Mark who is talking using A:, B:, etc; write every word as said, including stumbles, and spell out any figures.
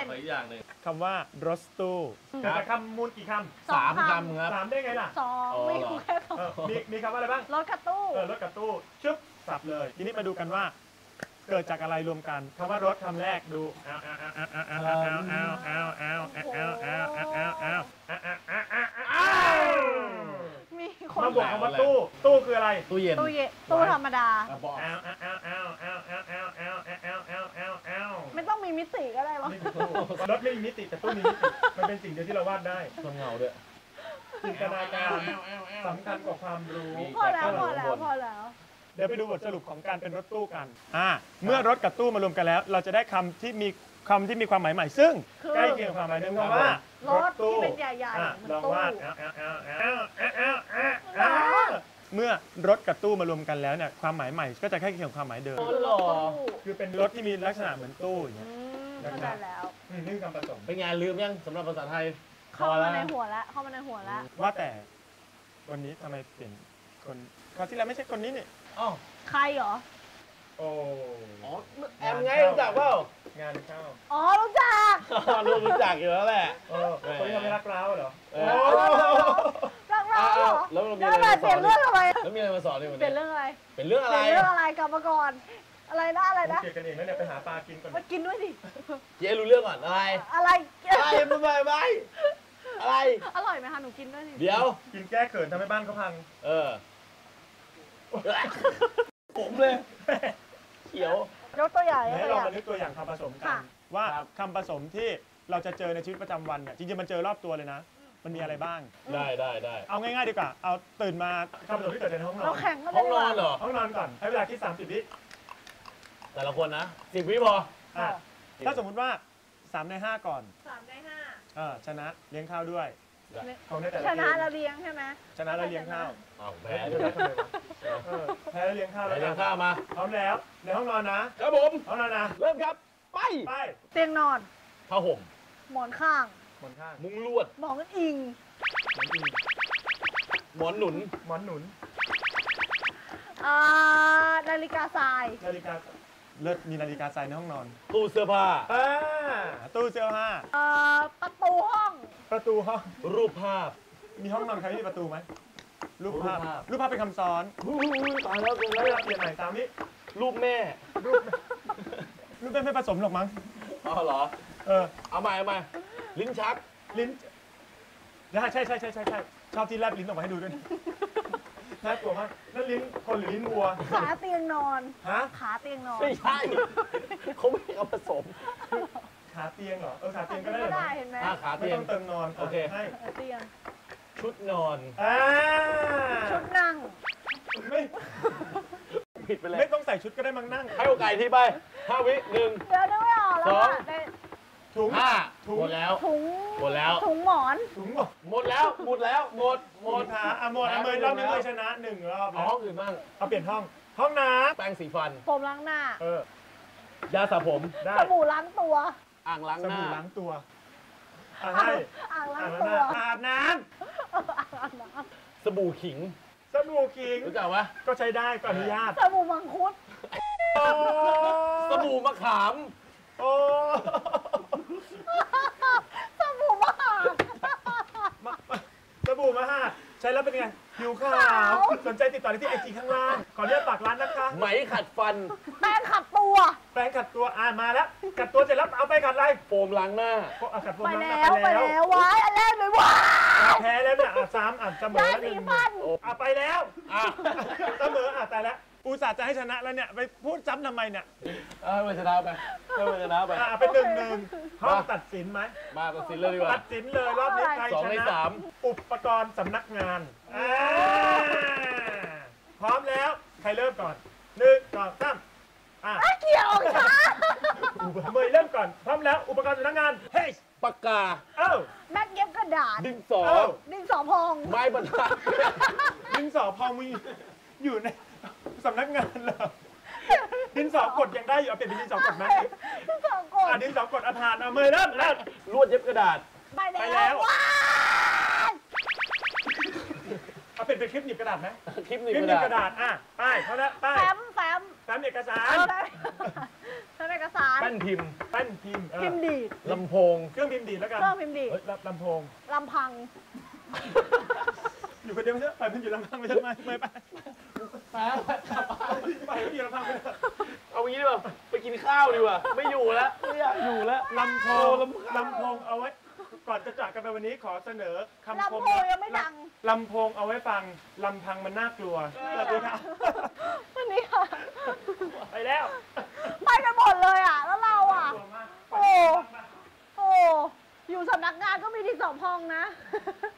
A: ขออีกอย่างหนึ่ง
B: คำว่ารถตู้แต่คำมูลกี่คำ
C: สามคำครับ
B: สามได้ไงล่ะ
C: สองไม่รู้แค่สอง
B: มีมีคำว่าอะไรบ้าง
C: รถกระตู้
B: เออรถกระตู้ชึบสับเลยทีนี้มาดูกันว่าเกิดจากอะไรรวมกันคำว่ารถคำแรกดูเอาเอาเอาเอาเอาเอาเอาเอาเอาเอาเอาเอาเอาเอา
C: มีคน
B: มาบอกคำว่าตู้ตู้คืออะไร
A: ตู้เย็น
C: ตู้เย็นตู้ธรรมดา
B: เอาเอาเอาเอาเอาเอาเอาเอาเอาเอาเอาเอา
C: ไม่ต้องมีมิติก็ได้หรอ
B: รถไม่มีมิติแต่ตู้มีมิติมันเป็นสิ่งเดียวที่เราวาดได้
A: ต้นเงาด้วย
B: จินตนาการสำคัญกว่าความรู้
C: พอแล้วพอแล้วพอแล้ว
B: เดี๋ยวไปดูบทสรุปของการเป็นรถตู้กันอ่าเมื่อรถกับตู้มารวมกันแล้ว เราจะได้คำที่มีคำที่มีความหมายใหม่ซึ่งใกล้เคียงความหมายเดิมว่าร
C: ถที่เป็นใหญ่ๆเหมือนตู้
B: เมื่อรถกับตู้มารวมกันแล้วเนี่ยความหมายใหม่ก็จะใกล้เคียงความหมายเดิมคือเป็นรถที่มีลักษณะเหมือนตู้อย่างเงี้ย
C: เข้าใจแล้ว
B: นี่คำผสม
A: เป็นไงลืมยังสำหรับภาษาไทย
C: เข้ามาในหัวแล้วเข้ามาในหัวแล้ว
B: ว่าแต่วันนี้ทำไมเปลี่ยนคนคราวที่แล้วไม่ใช่คนนี้นี่
A: อ๋อ
C: ใครเหรอ
B: โอ้
A: อ๋อแอมไงรู้จักเปล่าง
B: านเข้า
C: อ๋อรู้จัก
A: รู้รู้จักอยู่แล้วแหละ
B: เออคนที่ทำให้รักร้าวเหรอ
C: รักร้าวเหรอ
A: แล้วมี
C: อะไรเปลี่ยนเรื่องอะไร
A: แล้วมีอะไรมาสอนในวันนี้
C: เปลี่ยนเรื่องอะไร
A: เป็นเรื่องอะไร
C: เป็นเรื่องอะไรกลับมาก่อนอะไรนะอะไรนะ
B: เกี่ยวกันเองแล้วเนี่ยไปหาปลากินก่อน
C: มากินด้วยดิ
A: เจ๊รู้เรื่องก่อนอะไร
C: อะไร
A: อะไรไม่ไม่ไม่อะไร
C: อร่อยไหมคะหนูกินด้วยดิ
A: เดี๋ยว
B: กินแก้เขินทำให้บ้านเขาพัง
A: เออผมเลยเขียวย
C: กตัวอย่าง
B: ให้เรามานึกตัวอย่างคำผสมกันว่าคำผสมที่เราจะเจอในชีวิตประจำวันเนี่ยจริงๆมันเจอรอบตัวเลยนะมันมีอะไรบ้าง
A: ได้ได้ได้
B: เอาง่ายๆดีกว่าเอาตื่นมาคำผสมที่เกิดในห้องนอน
C: เราแข่งกันเลย
A: ห้องนอนเหรอ
B: ห้องนอนก่อนให้เวลาคิดสามสิบวิ
A: แต่ละคนนะสิบวิพอ
B: ถ้าสมมติว่าสามในห้าก่อน
C: สามในห้า
B: เออชนะเลี้ยงข้าวด้วย
C: ชนะแล้วเลี้ยงใช่ไหม
B: ชนะแล้วเลี้ยงข้าว
A: แพ้
B: แพ้แล้วเลี้ยงข้าวแล้ว
A: เลี้ยงข้าวมา
B: พร้อมแล้วในห้องนอนนะครับ
A: ผม
B: ห้องนอนนะ
A: เริ่มครับไป
B: ไป
C: เตียงนอน
A: ผ้าห่ม
C: หมอนข้าง
B: หมอนข้าง
A: มุ้งลวด
C: หมอนอิง
A: หมอนหนุน
B: หมอนหนุน
C: อ่านาฬิกาทราย
B: นาฬิกาเลิศมีนาฬิกาทรายในห้องนอน
A: ตู้เสื้อผ้า
B: อ่าตู้เสื้อผ้า
C: อ่าประตูห้อง
B: ประตูห้อง
A: รูปภาพ
B: มีห้องนอนใครมีประตูไหมรูปภาพรูปภาพเป็นคำซ้อน
A: ตายแล้ว
B: แล้วเราเปลี่ยนใหม่ตามนี้
A: รูปแม่
B: รูปรูปแม่ไม่ผสมหรอกมั้ง
A: อ๋อเหรอ
B: เออ
A: เอาใหม่เอาใหม่ลิ้นชัก
B: ลิ้นใช่ใช่ใช่ใช่ใช่ใช่ชอบที่แลบลิ้นออกมาให้ดูด้วยน่ากลัวมากนั่นลิ้นคนหรือลิ้นวัว
C: ขาเตียงนอน
B: ฮะ
C: ขาเตียงนอน
A: ไม่ใช่เขาไม่เอาผสม
B: ขาเตียงเหรอเออขาเตียงก็ได้
C: เห็นไหม
A: ขาเตียง
B: ไม่ต้องเติมนอน
A: โอเค
C: ให้เตียง
A: ชุดนอน
B: อ่า
C: ชุดนั่ง
B: ไม่
A: ผิดไปเลย
B: ไม่ต้องใส่ชุดก็ได้มั้งนั่ง
A: ให้โอกาสที่ไปห้าวิหนึ่ง
C: เดี๋ยวนึกไม่ออกแล้ว
A: สอง
B: ถุง
A: ห้าหมดแล้ว
C: ถุง
A: หมดแล้ว
C: ถุงหมอน
B: ถุง
A: หมดแล้วหมดแล้วหมดหมด
B: หาอ่ะหมดอ่ะเมย์รอบนี้เลยชนะหนึ่งรอบ
A: ห้องอื่นบ้าง
B: เอาเปลี่ยนห้องห้องน้ำ
A: แปรงสีฟัน
C: ผมล้างหน้า
B: เอ
A: อยาสระผม
C: สบู่ล้างตัว
A: อ่างล้างหน้า
B: สบู่ล้างตัวอ่างให้
C: อ่างล้างตัว
B: อาบน้
A: ำสบู่ขิง
B: สบู่ขิง
A: รู้จักปะ
B: ก็ใช้ได้ก็อนุญาต
C: สบู่มังคุด
A: สบู่มะขาม
B: โอ้
C: สบู่มะขาม
B: สบู่มะขามใช้แล้วเป็นไงผิวขาวสนใจติดต่อได้ที่ไอจีข้างล่างขอเรียกปากร้านนะคะ
A: ไหมขัดฟัน
C: แปรงขัดตัว
B: แปรงขัดตัวอ่ามาแล้วขัดตัวเสร็จแล้วเอาไปขัดอะไร
A: โฟมล้างหน้า
B: ขัดโฟม
C: ล้าง
B: หน้า
C: ไปแล้วว้ายอันแรกเลยว้าย
B: แพ้แล้วเนี่ยซ้ำอ่ะเสมอ
C: หนึ่ง
B: อ่ะไปแล้วอ่ะเสมออ่ะแต่แล้วอุตส่าห์จะให้ชนะแล้วเนี่ยไปพูดซ้ำทำไมเนี่ย
A: เออไปชนะไปไปชนะไป
B: อ่ะเป็นหนึ่งหนึ่งห้องตัดสินไหม
A: มาตัดสินเลยดีกว่า
B: ตัดสินเลยรอบนี้ใครชนะอุปกรณ์สำนักงานพร้อมแล้วใครเริ่มก่อนหนึ่งสองสาม
C: อ่ะเกี่ยวช้า
B: เมย์เริ่มก่อนพร้อมแล้วอุปกรณ์สำนักงานเฮ้ย
A: ปากกา
B: เอ้า
C: แม็กเย็บกระดาษ
A: ดินสอ
C: ดินสอพอง
A: ไม้บรรทัด
B: ดินสอพองมีอยู่ในสำนักงานเหรอดินสอกดยังได้อยู่เอาเปลี่ยนเป็นดินสอกดไหม
C: ดินสอกด
B: อ่ะดินสอกดอาทานเอาเมย์เริ่มแล้ว
A: ลวดเย็บกระดาษ
C: ไปแล้ว
B: เอาเป็นเป็นคลิปหนีบกระดาษไหม
A: คลิปหนีบ
B: กระดาษอ่ะป้ายเขาแล้วป้าย
C: แฟ้มแฟ้ม
B: แฟ้มเอกสาร
C: แฟ้มเอกสาร
B: ไป
A: นพิมพ์
B: แป้นพิมพ์เออ
C: พิมพ์ดีด
A: ลำโพง
B: เครื่องพิมพ์ดีดแล้วกัน
C: เครื่องพิมพ์ดีด
B: เฮ้ยลำลำโพง
C: ลำพัง
B: อยู่คนเดียวไม่ใช่ไปมันอยู่ลำพังไม่ใช่ไหมไม่ไป
A: ไปกลับบ้าน
B: ไปมันอยู่ลำพังไม่ได้
A: เอางี้ดีกว่าไปกินข้าวดีกว่าไม่อยู่แล้วไม่อยากอยู่แล้ว
B: ลำโพง
A: ลำคาญ
B: ลำโพงเอาไว้ ก่อนจะจากกันไปวันนี้ขอเสนอคำคม
C: ลำโพงยังไม่ดัง
B: ลำโพงเอาไว้ฟังลำพังมันน่ากลัวสวัสดีครับ
C: วันนี้ค่ะ
B: ไปแล้ว
C: ไปกันหมดเลยอ่ะ แล้วเราอ่ะ
B: กลัวมาก
C: โอ้ โอ้ อยู่สำนักงานก็มีที่สองห้องนะ